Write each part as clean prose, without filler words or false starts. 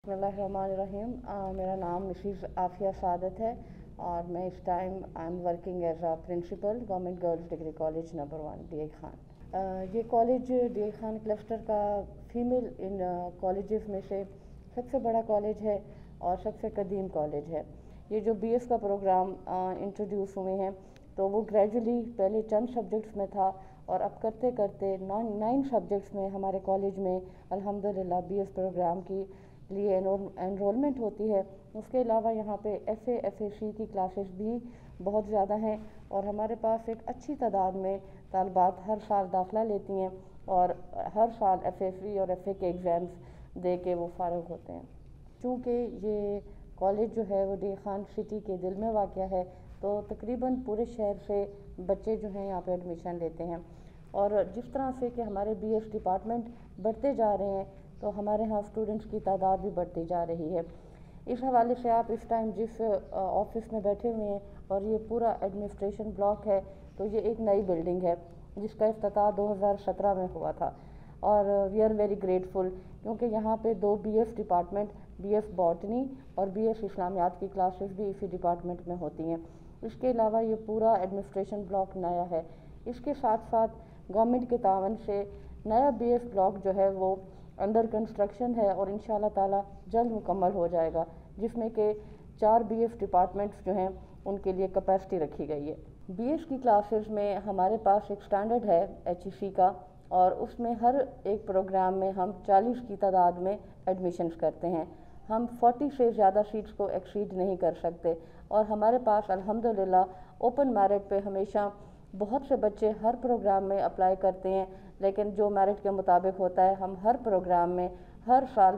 बिस्मिल्लाहिर्रहमानिर्रहीम। मेरा नाम मिसेस आफिया सादत है और मैं इस time I am working as a principal government girls degree college number 1 D I Khan. ये college D I Khan cluster का फीमेल इन कॉलेजेस में से सबसे बड़ा कॉलेज है और सबसे कदीम कॉलेज है। ये जो बीएस का प्रोग्राम इंट्रोड्यूस हुए हैं तो वो ग्रेजुअली पहले चंद सब्जेक्ट्स में था और अब करते करते 9 सब्जेक्ट्स में हमारे कॉलेज में अल्हम्दुलिल्लाह बीएस प्रोग्राम की लिए एनरोलमेंट होती है। उसके अलावा यहाँ पे एफए एफएसी की क्लासेस भी बहुत ज़्यादा हैं और हमारे पास एक अच्छी तादाद में तालिबात हर साल दाखिला लेती हैं और हर साल एफएसी और एफए के एग्ज़ाम्स दे के वो फारिग होते हैं। चूँकि ये कॉलेज जो है वो डी खान सिटी के दिल में वाक़या है तो तकरीबन पूरे शहर से बच्चे जो हैं यहाँ पे एडमिशन लेते हैं और जिस तरह से कि हमारे बीएस डिपार्टमेंट बढ़ते जा रहे हैं तो हमारे यहाँ स्टूडेंट्स की तादाद भी बढ़ती जा रही है। इस हवाले से आप इस टाइम जिस ऑफिस में बैठे हुए हैं और ये पूरा एडमिनिस्ट्रेशन ब्लॉक है तो ये एक नई बिल्डिंग है जिसका इफ्तिताह 2017 में हुआ था और वी आर वेरी ग्रेटफुल क्योंकि यहाँ पे 2 बीएस डिपार्टमेंट बीएस बॉटनी और बीएस इस्लामियात की क्लासेस भी इसी डिपार्टमेंट में होती हैं। इसके अलावा ये पूरा एडमिनिस्ट्रेशन ब्लॉक नया है। इसके साथ साथ गवर्नमेंट के तावन से नया बीएस ब्लॉक जो है वो अंडर कंस्ट्रक्शन है और इंशाल्लाह ताला जल्द मुकम्मल हो जाएगा जिसमें कि 4 बीएस डिपार्टमेंट्स जो हैं उनके लिए कैपेसिटी रखी गई है। बीएस की क्लासेस में हमारे पास एक स्टैंडर्ड है एचईसी का और उसमें हर एक प्रोग्राम में हम 40 की तादाद में एडमिशन्स करते हैं। हम 40 से ज़्यादा सीट्स को एक्सीड नहीं कर सकते और हमारे पास अल्हम्दुलिल्लाह ओपन मेरिट पे हमेशा बहुत से बच्चे हर प्रोग्राम में अप्लाई करते हैं, लेकिन जो मेरिट के मुताबिक होता है हम हर प्रोग्राम में हर साल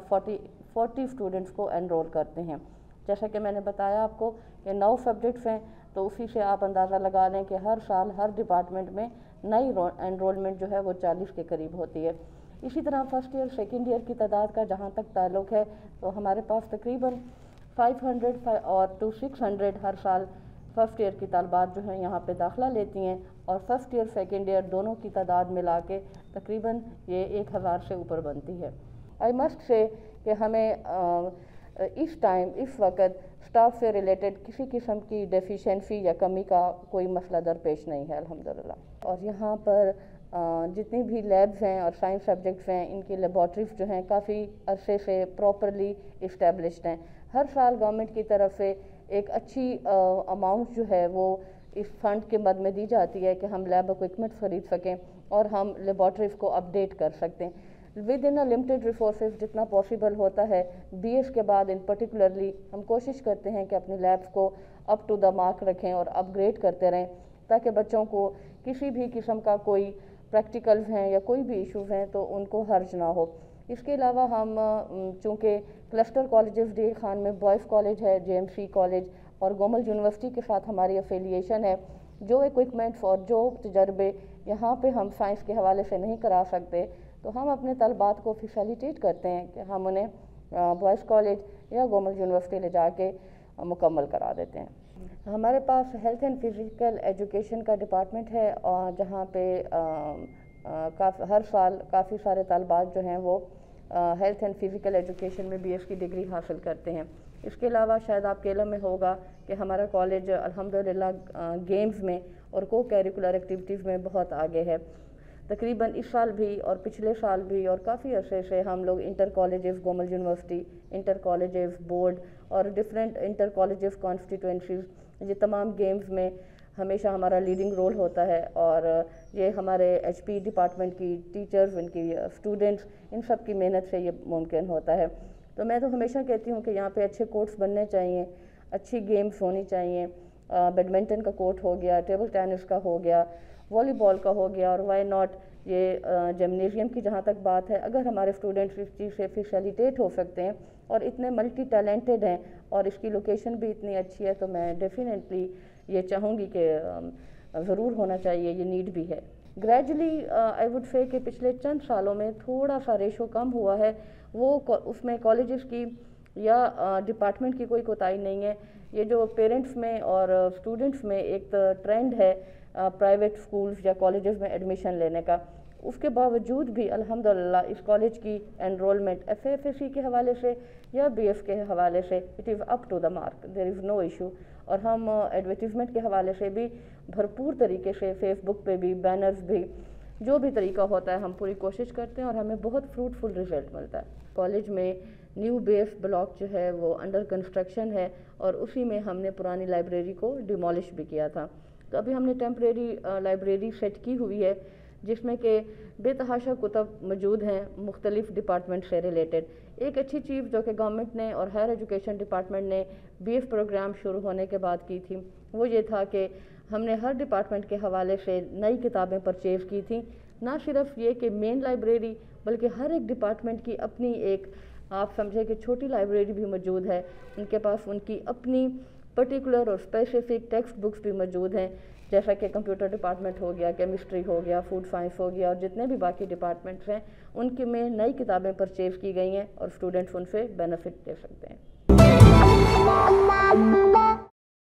40 स्टूडेंट्स को एनरोल करते हैं। जैसा कि मैंने बताया आपको कि 9 सब्जेक्ट्स हैं तो उसी से आप अंदाज़ा लगा लें कि हर साल हर डिपार्टमेंट में नई एनरोलमेंट जो है वो 40 के करीब होती है। इसी तरह फर्स्ट ईयर सेकेंड ईयर की तादाद का जहाँ तक ताल्लुक़ है तो हमारे पास तकरीबन 500 और 600 हर साल फर्स्ट ईयर की तालिबात जो हैं यहाँ पे दाखिला लेती हैं और फर्स्ट ईयर सेकेंड ईयर दोनों की तादाद मिला के तकरीबन ये 1000 से ऊपर बनती है। आई मस्ट से कि हमें इस टाइम इस वक्त स्टाफ से रिलेटेड किसी किस्म की डेफिशिएंसी या कमी का कोई मसला दरपेश नहीं है अल्हम्दुलिल्लाह। और यहाँ पर जितनी भी लैब्स हैं और साइंस सब्जेक्ट्स हैं इनकी लेबॉर्ट्रीज जो हैं काफ़ी अरसे से प्रॉपरली इस्टेब्लिश्ड हैं। हर साल गवर्नमेंट की तरफ से एक अच्छी अमाउंट जो है वो इस फंड के मद में दी जाती है कि हम लैब इक्विपमेंट खरीद सकें और हम लेबॉर्ट्रीज को अपडेट कर सकते हैं within a limited resources जितना पॉसिबल होता है। बीएस के बाद इन पर्टिकुलरली हम कोशिश करते हैं कि अपनी लैब्स को अप टू द मार्क रखें और अपग्रेड करते रहें ताकि बच्चों को किसी भी किस्म का कोई प्रैक्टिकल्स हैं या कोई भी इश्यूज़ हैं तो उनको हर्ज ना हो। इसके अलावा हम चूँकि क्लस्टर कॉलेजेस डी खान में बॉयज़ कॉलेज है, जेएमसी कॉलेज और गोमल यूनिवर्सिटी के साथ हमारी एफिलिएशन है, जो इक्विपमेंट्स और जो तजर्बे यहाँ पे हम साइंस के हवाले से नहीं करा सकते तो हम अपने तलबात को फैसिलिटेट करते हैं कि हम उन्हें बॉयज़ कॉलेज या गोमल यूनिवर्सिटी ले जाके मुकम्मल करा देते हैं। हमारे पास हेल्थ एंड फिज़िकल एजुकेशन का डिपार्टमेंट है और जहाँ पे हर साल काफ़ी सारे तलबात जो हैं वो हेल्थ एंड फिज़िकल एजुकेशन में बीएस की डिग्री हासिल करते हैं। इसके अलावा शायद आपके इल्म में होगा कि हमारा कॉलेज अल्हम्दुलिल्लाह गेम्स में और को करिकुलर एक्टिविटीज़ में बहुत आगे है। तकरीबन इस साल भी और पिछले साल भी और काफ़ी अरसे से हम लोग inter colleges Gomal university, inter colleges board और डिफरेंट इंटर कॉलेजेस कॉन्स्टिट्यूंसीज ये तमाम गेम्स में हमेशा हमारा लीडिंग रोल होता है और ये हमारे एचपी डिपार्टमेंट की टीचर्स, इनकी स्टूडेंट्स, इन सब की मेहनत से ये मुमकिन होता है। तो मैं तो हमेशा कहती हूँ कि यहाँ पे अच्छे कोर्ट्स बनने चाहिए, अच्छी गेम्स होनी चाहिए। बैडमिंटन का कोर्ट हो गया, टेबल टेनिस का हो गया, वॉलीबॉल का हो गया और वाई नॉट ये जिम्नेशियम की जहाँ तक बात है, अगर हमारे स्टूडेंट्स इस चीज़ से फैसिलिटेट हो सकते हैं और इतने मल्टी टैलेंटेड हैं और इसकी लोकेशन भी इतनी अच्छी है तो मैं डेफिनेटली ये चाहूँगी कि ज़रूर होना चाहिए, ये नीड भी है। ग्रेजुअली आई वुड से कि पिछले चंद सालों में थोड़ा सा रेशो कम हुआ है, वो उसमें कॉलेजेस की या डिपार्टमेंट की कोई कोताही नहीं है। ये जो पेरेंट्स में और स्टूडेंट्स में एक ट्रेंड है प्राइवेट स्कूल्स या कॉलेजेस में एडमिशन लेने का, اس کے باوجود بھی الحمدللہ اس کالج کی انرولمنٹ FAFSC کے حوالے سے یا BF کے حوالے سے it is up to the mark, there is no issue. اور ہم ایڈورٹیزمنٹ کے حوالے سے بھی بھرپور طریقے سے فیس بک پہ بھی، بینرز بھی، جو بھی طریقہ ہوتا ہے ہم پوری کوشش کرتے ہیں اور ہمیں بہت فروٹفل رزلٹ ملتا ہے. کالج میں نیو BF بلاک جو ہے وہ انڈر کنسٹرکشن ہے اور اسی میں ہم نے پرانی لائبریری کو ڈیمولش بھی کیا تھا. تو ابھی ہم نے ٹیمپریری لائبریری سیٹ کی ہوئی ہے جس میں کہ بے تحاشا کتب موجود ہیں مختلف ڈپارٹمنٹ سے ریلیٹڈ. ایک اچھی چیز جو کہ گورنمنٹ نے اور ہائر ایجوکیشن ڈپارٹمنٹ نے BF پروگرام شروع ہونے کے بعد کی تھی وہ یہ تھا کہ ہم نے ہر ڈپارٹمنٹ کے حوالے سے نئی کتابیں پرچیز کی تھیں. نہ صرف یہ کہ مین لائبریری بلکہ ہر ایک ڈپارٹمنٹ کی اپنی ایک آپ سمجھیں کہ چھوٹی لائبریری بھی موجود ہے. ان کے پاس ان کی اپنی پرٹیکولر اور اسپیسیفک ٹیکسٹ بکس بھی موجود ہیں، جیسا کہ کمپیوٹر ڈپارٹمنٹ ہو گیا، کیمسٹری ہو گیا، فوڈ سائنس ہو گیا، اور جتنے بھی باقی ڈپارٹمنٹس ہیں ان کے میں نئی کتابیں پرچیز کی گئی ہیں اور اسٹوڈنٹس ان سے بینیفٹ لے سکتے ہیں.